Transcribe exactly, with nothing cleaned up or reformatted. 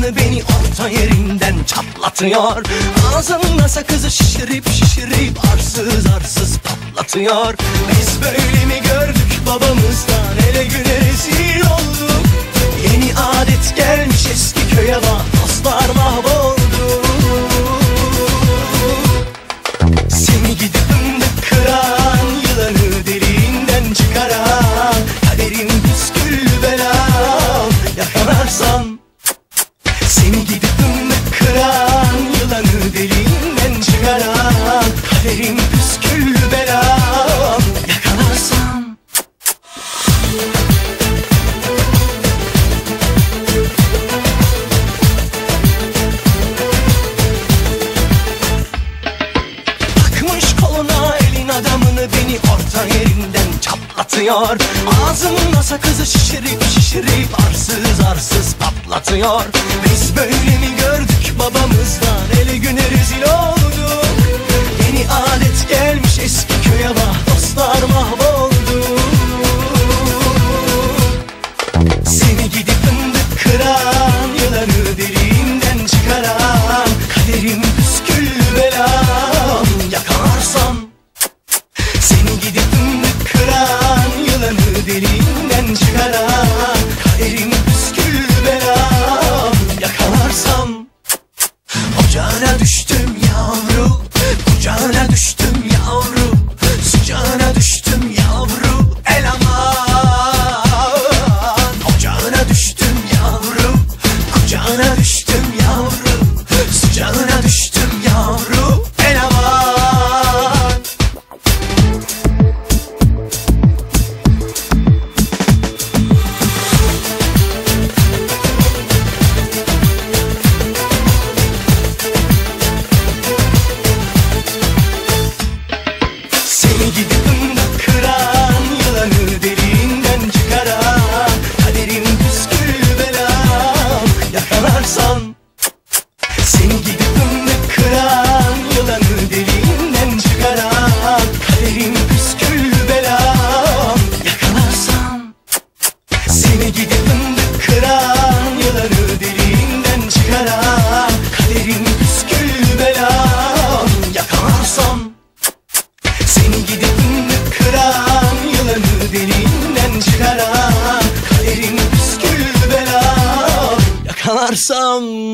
adamını beni orta yerinden çatlatıyor. Ağzında sakızı şişirip şişirip arsız arsız patlatıyor. Biz böyle mi gördük babamızdan, ele güne rezil olduk. Yeni adet gelmiş eski köye bak, dostlar mahvoldu. Seni gidip fındık kıran, yılanı deliğinden çıkaran, kaderin püsküllü belam yakalarsam. Seni gidip fındık kıran, yılanı deliğinden çıkaran, kaderin püsküllü belam yakalarsam. Adamını beni orta yerinden çatlatıyor. Ağzımda sakızı şişirip şişirip arsız arsız patlatıyor. Biz böyle mi gördük babamızdan, ele güne rezil olduk. Yeni adet gelmiş eski köye bak, dostlar mahvoldu. Seni gidip fındık kıran, yılanı deliğinden çıkaran, kaderin püsküllü belam yakalarsam. Seni gidip fındık kıran, yılanı deliğinden çıkaran, kaderin püsküllü belam yakalarsam. Ocağına düştüm yavru, kucağına düştüm yavru, sıcağına düştüm yavru, el aman. Ocağına düştüm yavru, kucağına düştüm yavru, sıcağına düştüm yavru, el aman. Seni gidip fındık kıran, yılanı deliğinden çıkaran, kaderin püsküllü belam yakalarsam. Seni gidip fındık kıran, yılanı deliğinden çıkaran, kaderin püsküllü belam yakalarsam. Seni gidip fındık kıran, yılanı deliğinden çıkaran, kaderin püsküllü belam yakalarsam. Seni gidip fındık kıran, yılanı deliğinden çıkaran, kaderin püsküllü belam yakalarsam.